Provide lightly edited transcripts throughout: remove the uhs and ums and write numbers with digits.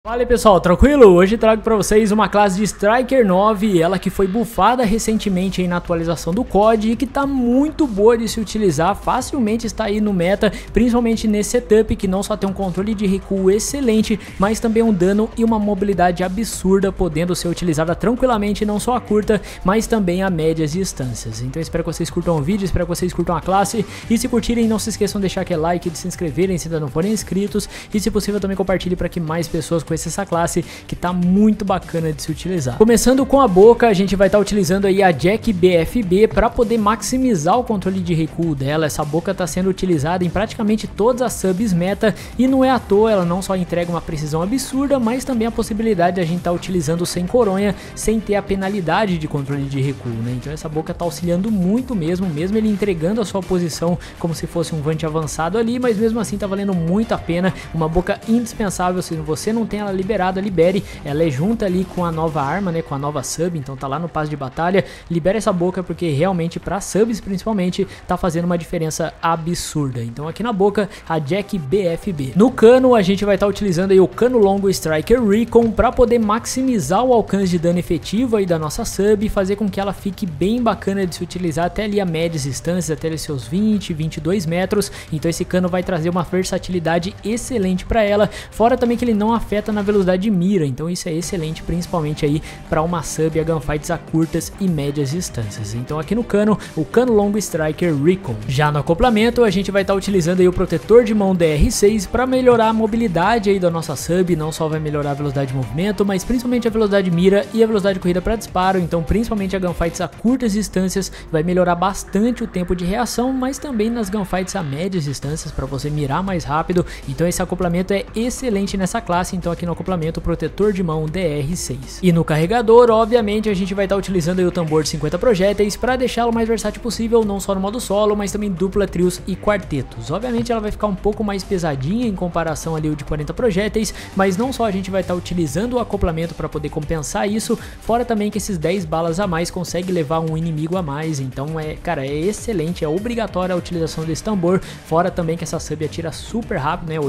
Fala aí pessoal, tranquilo? Hoje trago pra vocês uma classe de Striker 9, ela que foi bufada recentemente aí na atualização do COD e que tá muito boa de se utilizar, facilmente está aí no meta, principalmente nesse setup que não só tem um controle de recuo excelente, mas também um dano e uma mobilidade absurda, podendo ser utilizada tranquilamente não só a curta, mas também a médias distâncias. Então espero que vocês curtam o vídeo, espero que vocês curtam a classe e se curtirem não se esqueçam de deixar aquele like, de se inscreverem se ainda não forem inscritos e se possível também compartilhe para que mais pessoas conheçam essa classe que tá muito bacana de se utilizar. Começando com a boca, a gente vai estar utilizando aí a Jack BFB para poder maximizar o controle de recuo dela. Essa boca está sendo utilizada em praticamente todas as subs meta e não é à toa, ela não só entrega uma precisão absurda, mas também a possibilidade de a gente estar utilizando sem coronha, sem ter a penalidade de controle de recuo, né? Então essa boca tá auxiliando muito mesmo ele entregando a sua posição como se fosse um vante avançado ali, mas mesmo assim tá valendo muito a pena, uma boca indispensável. Se você não tem ela liberada, libere, ela é junta ali com a nova arma, né, com a nova sub, então tá lá no passe de batalha, libere essa boca porque realmente para subs principalmente tá fazendo uma diferença absurda. Então aqui na boca a Jack BFB. No cano a gente vai estar utilizando aí o cano longo Striker Recon para poder maximizar o alcance de dano efetivo aí da nossa sub e fazer com que ela fique bem bacana de se utilizar até ali a médias distâncias, até ali seus 20, 22 metros. Então esse cano vai trazer uma versatilidade excelente para ela, fora também que ele não afeta na velocidade de mira, então isso é excelente principalmente aí para uma sub e a gunfights a curtas e médias distâncias. Então aqui no cano, o cano longo Striker Recon. Já no acoplamento a gente vai estar utilizando aí o protetor de mão DR6 para melhorar a mobilidade aí da nossa sub, não só vai melhorar a velocidade de movimento, mas principalmente a velocidade de mira e a velocidade de corrida para disparo. Então principalmente a gunfights a curtas distâncias vai melhorar bastante o tempo de reação, mas também nas gunfights a médias distâncias para você mirar mais rápido. Então esse acoplamento é excelente nessa classe. Então aqui no acoplamento protetor de mão DR6. E no carregador, obviamente, a gente vai estar utilizando aí o tambor de 50 projéteis para deixá-lo mais versátil possível, não só no modo solo, mas também dupla, trios e quartetos. Obviamente ela vai ficar um pouco mais pesadinha em comparação ali ao de 40 projéteis, mas não só a gente vai estar utilizando o acoplamento para poder compensar isso, fora também que esses 10 balas a mais consegue levar um inimigo a mais. Então cara, é excelente, é obrigatória a utilização desse tambor, fora também que essa sub atira super rápido, né,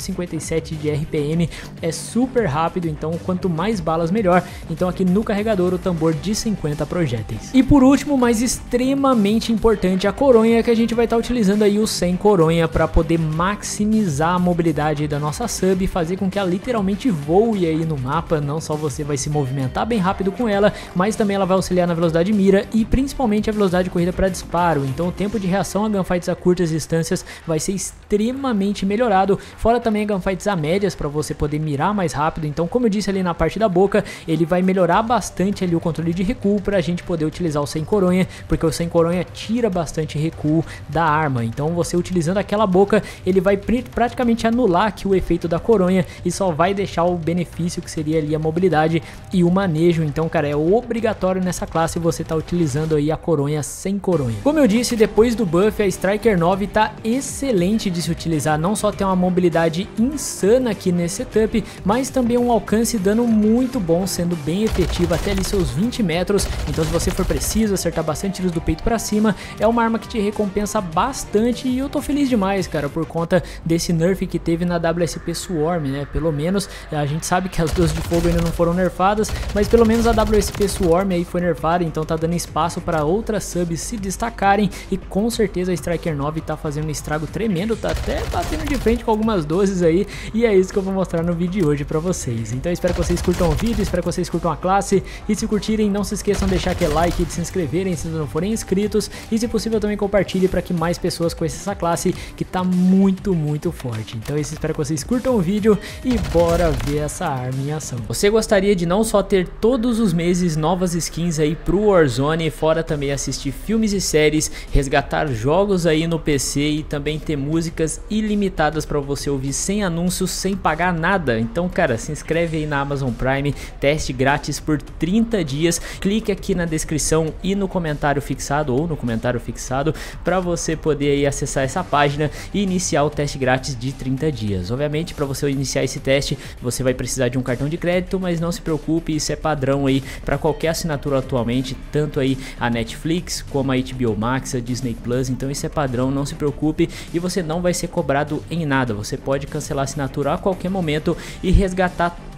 857 de RPM, é super rápido, então quanto mais balas melhor. Então aqui no carregador o tambor de 50 projéteis. E por último, mas extremamente importante, a coronha, que a gente vai estar utilizando aí o sem coronha para poder maximizar a mobilidade da nossa sub e fazer com que ela literalmente voe aí no mapa. Não só você vai se movimentar bem rápido com ela, mas também ela vai auxiliar na velocidade de mira e principalmente a velocidade de corrida para disparo. Então o tempo de reação a gunfights a curtas distâncias vai ser extremamente melhorado, fora também a gunfights a médias para você poder mirar mais rápido. Então, como eu disse ali na parte da boca, ele vai melhorar bastante ali o controle de recuo para a gente poder utilizar o sem coronha, porque o sem coronha tira bastante recuo da arma. Então você utilizando aquela boca, ele vai praticamente anular aqui o efeito da coronha e só vai deixar o benefício que seria ali a mobilidade e o manejo. Então, cara, é obrigatório nessa classe você tá utilizando aí a coronha sem coronha. Como eu disse, depois do buff, a Striker 9 tá excelente de se utilizar, não só tem uma mobilidade insana aqui nesse setup, mas também um alcance e dano muito bom, sendo bem efetivo até ali seus 20 metros. Então se você for preciso acertar bastante tiros do peito pra cima, é uma arma que te recompensa bastante e eu tô feliz demais, cara, por conta desse nerf que teve na WSP Swarm, né? Pelo menos a gente sabe que as duas de fogo ainda não foram nerfadas, mas pelo menos a WSP Swarm aí foi nerfada, então tá dando espaço para outras subs se destacarem e com certeza a Striker 9 tá fazendo um estrago tremendo, tá até batendo de frente com algumas doses aí e é isso que eu vou mostrar no vídeo de hoje pra vocês. Então eu espero que vocês curtam o vídeo, espero que vocês curtam a classe e se curtirem não se esqueçam de deixar aquele like, de se inscreverem se não forem inscritos e se possível também compartilhe para que mais pessoas conheçam essa classe que tá muito forte. Então eu espero que vocês curtam o vídeo e bora ver essa arma em ação. Você gostaria de não só ter todos os meses novas skins aí pro Warzone, fora também assistir filmes e séries, resgatar jogos aí no PC e também ter músicas ilimitadas para você ouvir sem anúncios, sem pagar nada? Então, cara, se inscreve aí na Amazon Prime, teste grátis por 30 dias, clique aqui na descrição e no comentário fixado ou no comentário fixado para você poder aí acessar essa página e iniciar o teste grátis de 30 dias. Obviamente, para você iniciar esse teste, você vai precisar de um cartão de crédito, mas não se preocupe, isso é padrão aí para qualquer assinatura atualmente, tanto aí a Netflix como a HBO Max, a Disney Plus, então isso é padrão, não se preocupe e você não vai ser cobrado em nada, você pode cancelar a assinatura a qualquer momento e resgatar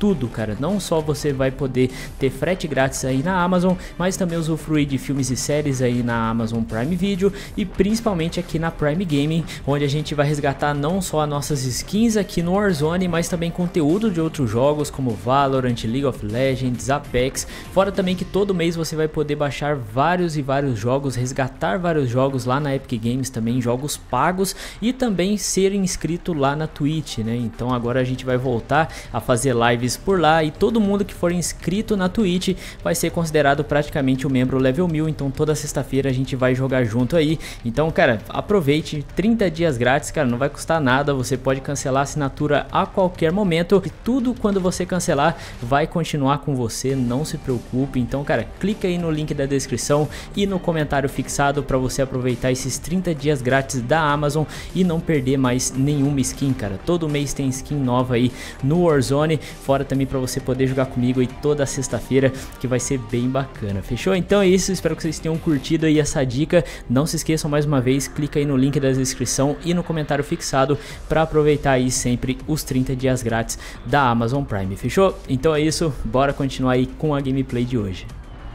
tudo, cara. Não só você vai poder ter frete grátis aí na Amazon, mas também usufruir de filmes e séries aí na Amazon Prime Video e principalmente aqui na Prime Gaming, onde a gente vai resgatar não só as nossas skins aqui no Warzone, mas também conteúdo de outros jogos como Valorant, League of Legends, Apex. Fora também que todo mês você vai poder baixar vários jogos, resgatar vários jogos lá na Epic Games também, jogos pagos, e também ser inscrito lá na Twitch, né? Então agora a gente vai voltar a fazer lives por lá e todo mundo que for inscrito na Twitch vai ser considerado praticamente um membro level 1000, então toda sexta-feira a gente vai jogar junto aí. Então, cara, aproveite, 30 dias grátis, cara, não vai custar nada, você pode cancelar a assinatura a qualquer momento e tudo quando você cancelar vai continuar com você, não se preocupe. Então, cara, clica aí no link da descrição e no comentário fixado para você aproveitar esses 30 dias grátis da Amazon e não perder mais nenhuma skin, cara. Todo mês tem skin nova aí no Warzone, fora também para você poder jogar comigo aí toda sexta-feira, que vai ser bem bacana. Fechou? Então é isso, espero que vocês tenham curtido aí essa dica. Não se esqueçam mais uma vez, clica aí no link da descrição e no comentário fixado para aproveitar aí sempre os 30 dias grátis da Amazon Prime. Fechou? Então é isso, bora continuar aí com a gameplay de hoje.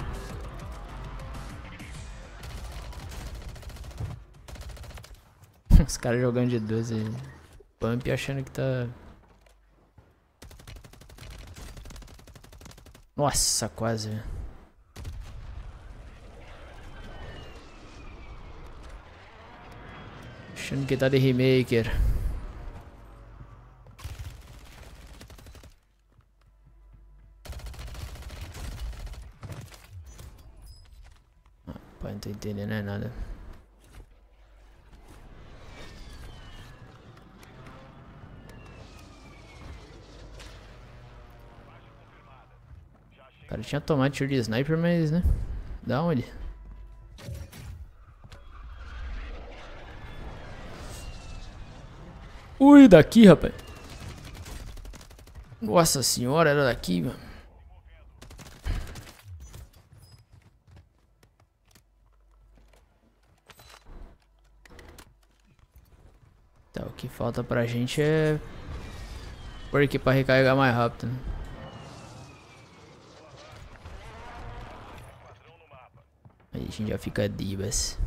Os caras jogando de 12 pump achando que tá... Nossa, quase. Achando que tá de remaker. Pai, não tô entendendo nada. O cara tinha tomado tiro de sniper, mas, né? Da onde? Ui, daqui, rapaz. Nossa senhora, era daqui, mano. Tá, o que falta pra gente é... por aqui pra recarregar mais rápido, né? Aí a gente já fica divas.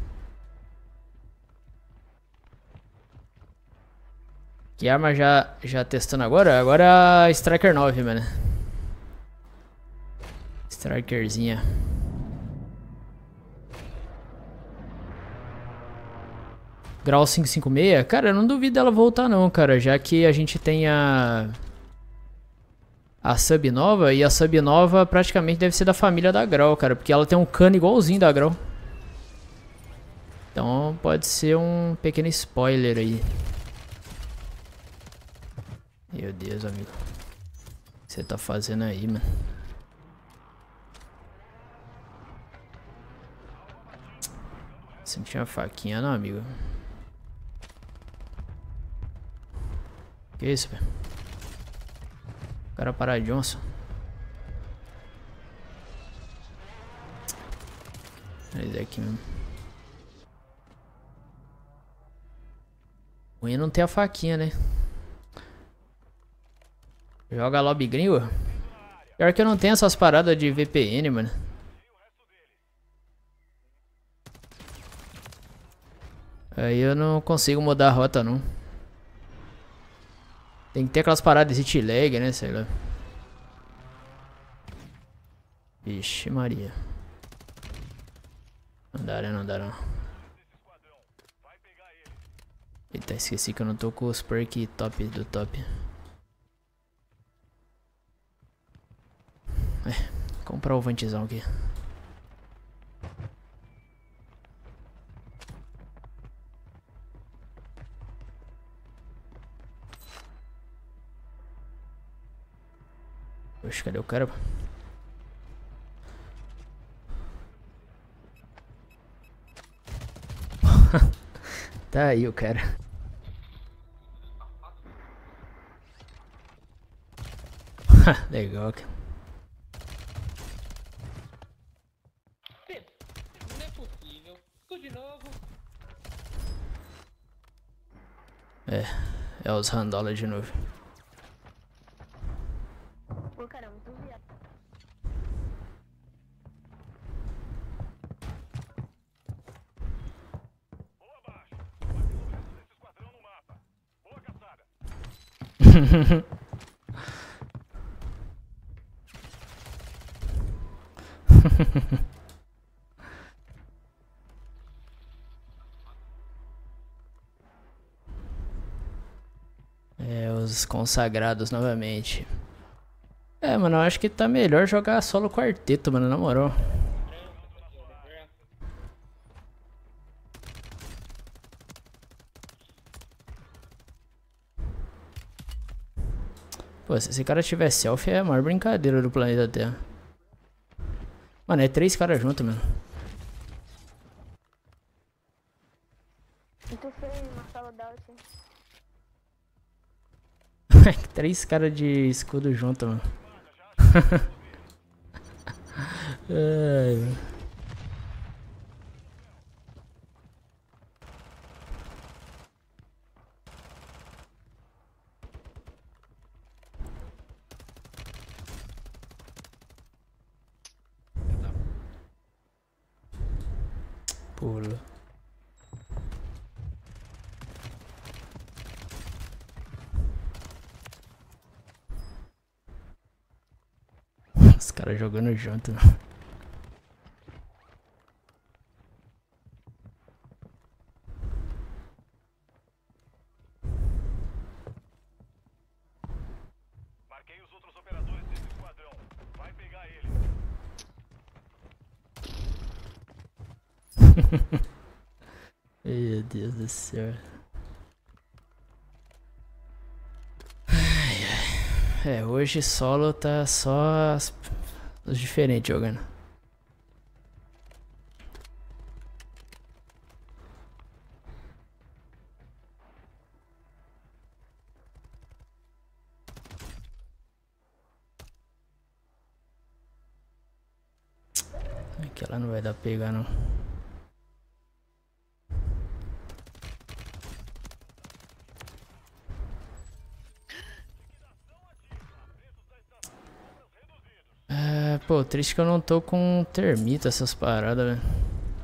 Que arma já testando agora? Agora a Striker 9, mano. Strikerzinha. Grau 556? Cara, eu não duvido dela voltar não, cara. Já que a gente tem a sub nova. E a sub nova praticamente deve ser da família da Grau, cara. Porque ela tem um cano igualzinho da Grau. Então pode ser um pequeno spoiler aí. Meu Deus, amigo. O que você tá fazendo aí, mano? Você não tinha faquinha não, amigo? Que isso, velho? O cara para Johnson. Esse aqui mesmo. Ruim não ter a faquinha, né? Joga lobby gringo? Pior que eu não tenho essas paradas de VPN, mano. Aí eu não consigo mudar a rota, não. Tem que ter aquelas paradas de hit lag, né? Sei lá. Vixe Maria. Não dá, né? Não dá, não. Eita, esqueci que eu não tô com os perk top do top. Comprar o vantizão aqui. Oxe, cadê o cara? Tá aí o cara. Legal, cara. Não é possível. Tudo de novo. É os randola de novo. era muito viado. Ou abaixo. Vai pelo resto desse esquadrão no mapa. Boa caçada. É, os consagrados novamente. É, mano, eu acho que tá melhor jogar solo quarteto, mano, na moral. Pô, se esse cara tiver selfie é a maior brincadeira do planeta Terra. Mano, é 3 caras juntos, mano. Muito feio, uma sala da assim. 3 caras de escudo junto, mano. Ai, mano. Pula. Os caras jogando junto. Marquei os outros operadores desse esquadrão. Vai pegar ele. Meu Deus do céu. É, hoje solo tá só os diferentes jogando. Aquela não vai dar pra pegar não. É, pô, triste que eu não tô com termita essas paradas, velho.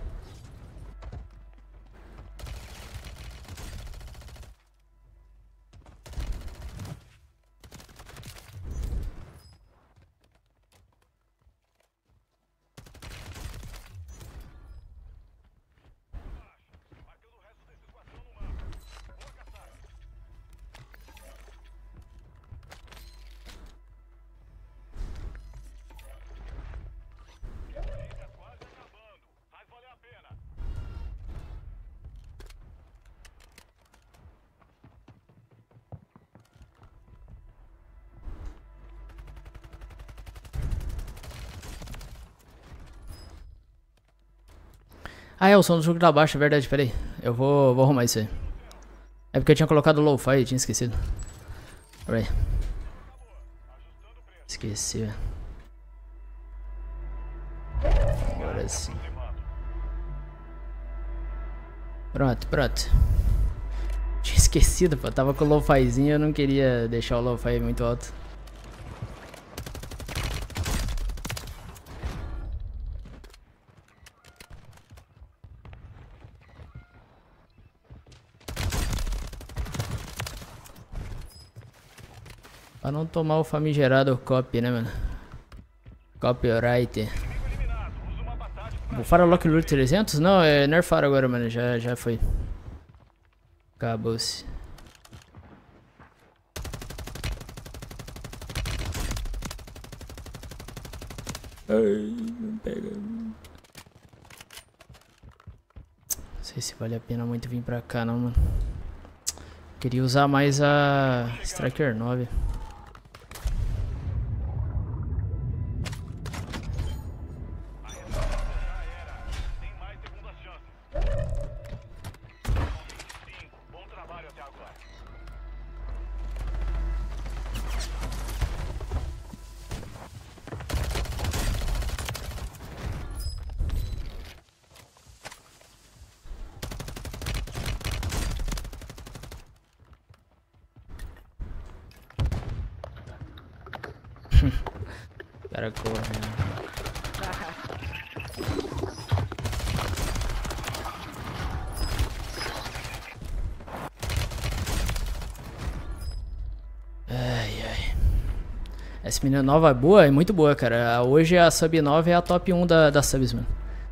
Marcando o resto desse esquadrão no mapa. Boa caçada. Tá quase acabando. Faz valer a pena. Ah, é o som do jogo da baixa, é verdade, peraí. Eu vou arrumar isso aí. É porque eu tinha colocado lo-fi e tinha esquecido. Peraí. Esqueci, velho. Agora sim. Pronto, pronto. Tinha esquecido, pô. Tava com o lo-fizinho, eu não queria deixar o lo-fi muito alto. Pra não tomar o famigerado copy, né, mano? Copyright. Bufaram o Lock Loot 300? Não, é nerfaram agora, mano. Já foi. Acabou-se. Ai, não pega. Não sei se vale a pena muito vir pra cá, não, mano. Queria usar mais a Striker 9. Bom trabalho até agora. O cara correndo. Ai, ai. Essa menina nova é boa, é muito boa, cara. Hoje a sub 9 é a top 1 da subs, mano.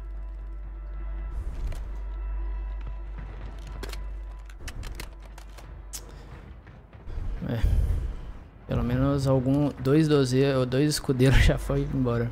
É. Pelo menos dois escudeiros já foi embora.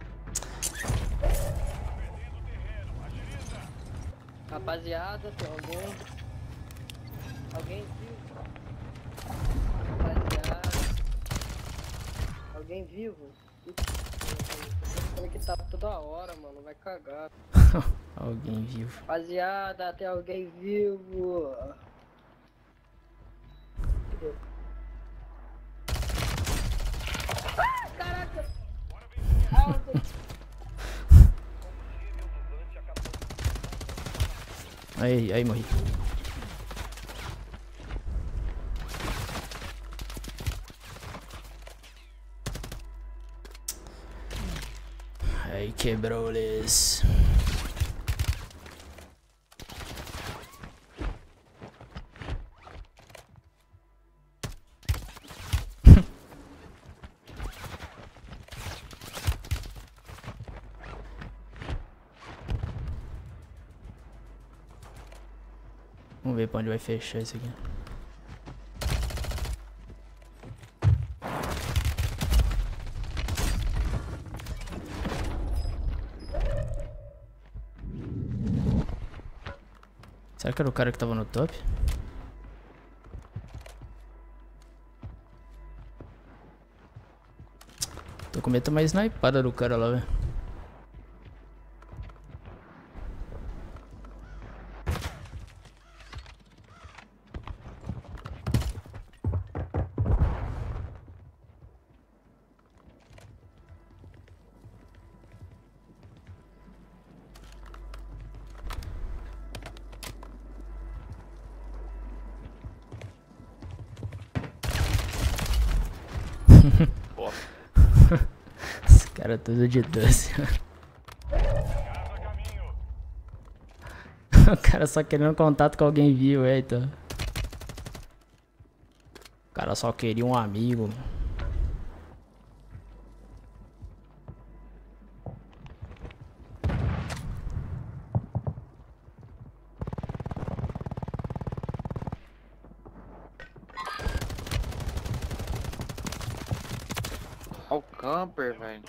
Rapaziada, tem alguém? Alguém viu? Rapaziada. Alguém vivo? Tô que tá toda hora, mano. Vai cagar. Alguém vivo. Rapaziada, tem alguém vivo? Ah, caraca! Aí, morri. Aí quebrou-lhes. Vamos ver pra onde vai fechar isso aqui. Será que era o cara que tava no top? Tô com medo de tomar snipada do cara lá, velho. Esse cara é tudo de doce. O cara só querendo contato com alguém vivo, eita. O cara só queria um amigo. Olha o camper, velho.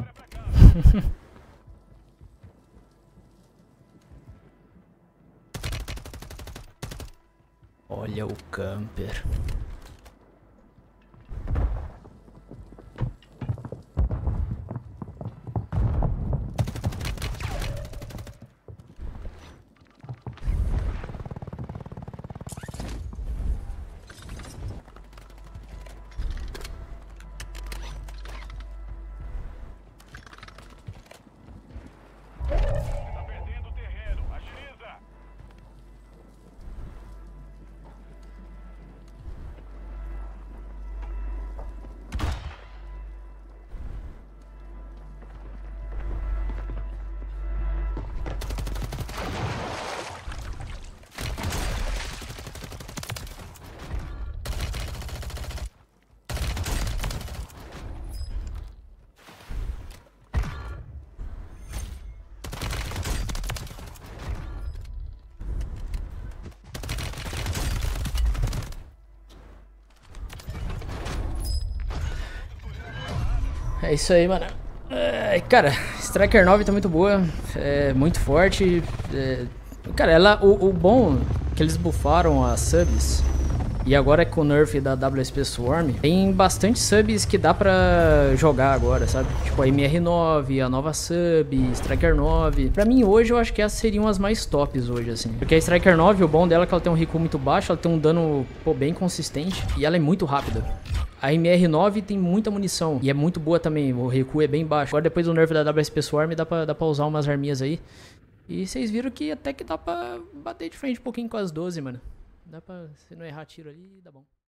Olha o camper. Tá perdendo terreno. Agiliza. É isso aí, mano. Cara, Striker 9 tá muito boa, é muito forte. Cara, o bom é que eles buffaram as subs. E agora com o nerf da WSP Swarm, tem bastante subs que dá pra jogar agora, sabe? Tipo a MR9, a nova sub, Striker 9. Pra mim hoje eu acho que essas seriam as mais tops hoje, assim. Porque a Striker 9, o bom dela é que ela tem um recuo muito baixo, ela tem um dano, pô, bem consistente. E ela é muito rápida. A MR9 tem muita munição e é muito boa também, o recuo é bem baixo. Agora depois do nerf da WSP Swarm dá pra usar umas arminhas aí. E vocês viram que até que dá pra bater de frente um pouquinho com as 12, mano. Dá pra, se não errar tiro ali, dá bom.